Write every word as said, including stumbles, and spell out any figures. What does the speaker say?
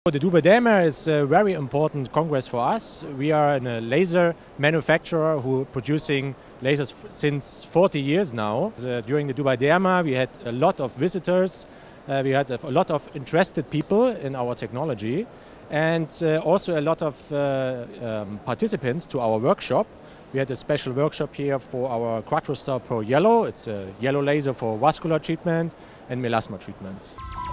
The U A E Derma is a very important congress for us. We are a laser manufacturer who are producing lasers since forty years now. Uh, during the U A E Derma we had a lot of visitors, uh, we had a lot of interested people in our technology, and uh, also a lot of uh, um, participants to our workshop. We had a special workshop here for our Quattrostar Pro Yellow. It's a yellow laser for vascular treatment and melasma treatment.